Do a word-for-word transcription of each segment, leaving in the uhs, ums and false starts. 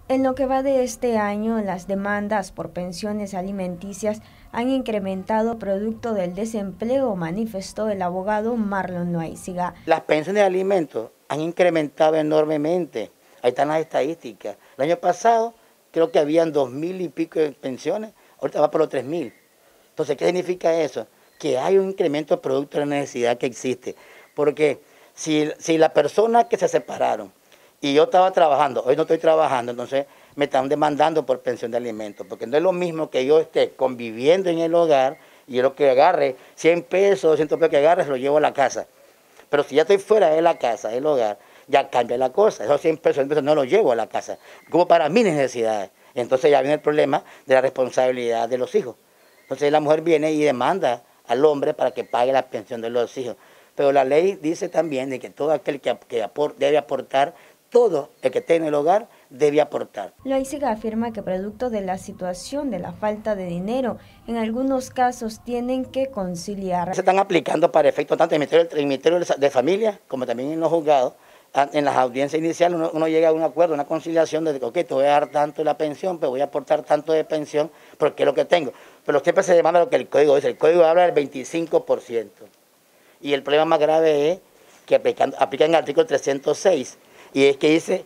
En lo que va de este año, las demandas por pensiones alimenticias han incrementado producto del desempleo, manifestó el abogado Marlon Loaiziga. Las pensiones de alimentos han incrementado enormemente. Ahí están las estadísticas. El año pasado creo que habían dos mil y pico de pensiones, ahorita va por los tres mil. Entonces, ¿qué significa eso? Que hay un incremento producto de la necesidad que existe. Porque si, si la persona que se separaron y yo estaba trabajando, hoy no estoy trabajando, entonces me están demandando por pensión de alimentos, porque no es lo mismo que yo esté conviviendo en el hogar y yo lo que agarre, cien pesos, doscientos pesos que agarre, se lo llevo a la casa. Pero si ya estoy fuera de la casa, del hogar, ya cambia la cosa. Esos cien pesos, cien pesos no los llevo a la casa, como para mis necesidades. Entonces ya viene el problema de la responsabilidad de los hijos. Entonces la mujer viene y demanda al hombre para que pague la pensión de los hijos. Pero la ley dice también de que todo aquel que, que apor, debe aportar, todo el que esté en el hogar debe aportar. Loaiziga afirma que producto de la situación de la falta de dinero, en algunos casos tienen que conciliar. Se están aplicando para efectos tanto en el Ministerio, el Ministerio de Familia como también en los juzgados. En las audiencias iniciales uno, uno llega a un acuerdo, una conciliación de que, ok, te voy a dar tanto de la pensión, pero voy a aportar tanto de pensión porque es lo que tengo. Pero siempre se demanda lo que el código dice. El código habla del veinticinco por ciento. Y el problema más grave es que aplican, aplican el artículo trescientos seis. Y es que dice,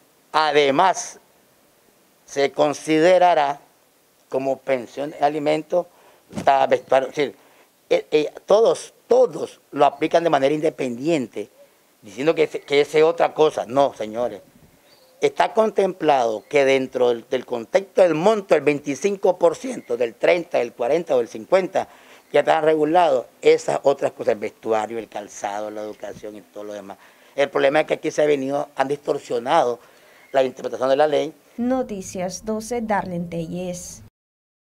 además, se considerará como pensión de alimentos, vestuario. Es decir, eh, eh, todos, todos lo aplican de manera independiente, diciendo que, que esa es otra cosa. No, señores. Está contemplado que dentro del, del contexto del monto, el veinticinco por ciento, del treinta, del cuarenta o del cincuenta, ya están regulados esas otras cosas, el vestuario, el calzado, la educación y todo lo demás. El problema es que aquí se ha venido, han distorsionado la interpretación de la ley. Noticias doce, Darlene Telles.